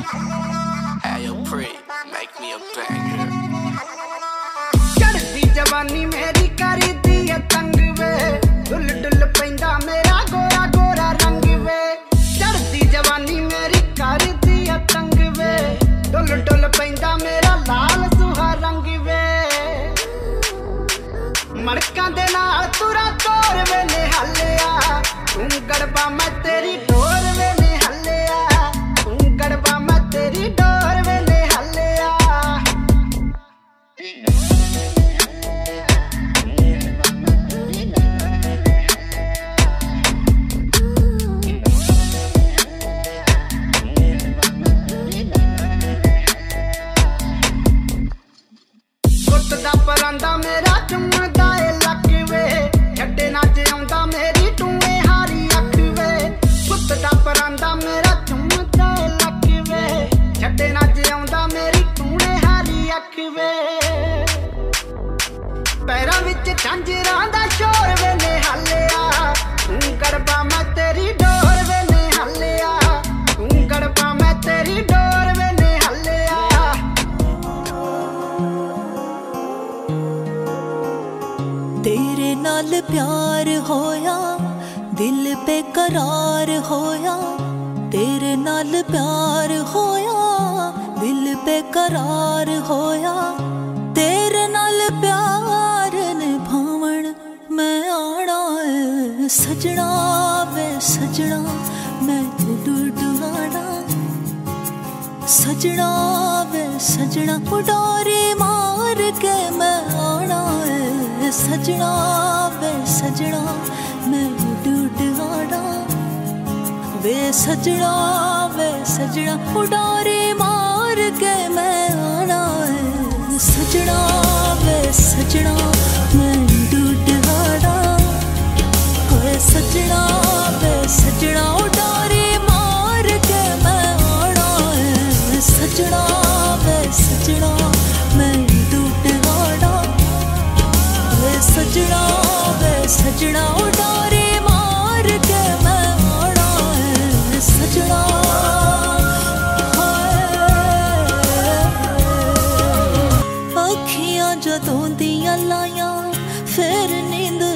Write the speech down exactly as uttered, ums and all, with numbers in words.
चढ़ती जवानी मेरी करी दी है तंग वे, डुल डुल पैंदा मेरा गोरा गोरा रंग वे। चढ़ती जवानी मेरी करी दी है तंग वे, डुल डुल पैंदा मेरा लाल सुहा रंग वे। मड़का दे नाल तुरा तोर वे निहालिया, तू गड़बा मैं तेरी डोर वे निहालिया, तू गड़बा मैं तेरी डोर वे निहालिया। कुत्ता परांदा मेरा चुमदा ए लक वे, छड्डे ना जिउंदा मेरी टूए हारी अख वे। कुत्ता परांदा मेरा चुमदा ए लक वे, छड्डे ना जिउंदा मेरी टूए हारी अख वे। पैरां विच झांजरां दा शोर वे निहालिया, तू गड़बा मैं तेरी डोर वे निहालिया, तू गड़बा मैं तेरी डोर वे निहालिया। तेरे नाल प्यार होया, दिल पे करार होया। तेरे नाल प्यार होया, दिल पे करार होया। तेरे नाल प्यार निभावण मैं आना है सजना वे सजना, मैं उड़ आना सजना वे सजना। उडारी मार के मैं आना है सजना वे सजना, मैं उड़ उड़ आना वे सजना वे सजना। उडारी मार के मैं आना है सजना वे सजना, मैं उड़ उड़ आना वे सजना वे सजना। उडारी मार के मैं आना है सजना वे सजना, मैं उड़ उड़ आना वे सजना वे सजना। उडारी मार के मैं आना है सजना। अखियां जदों दियां लायां फिर नींद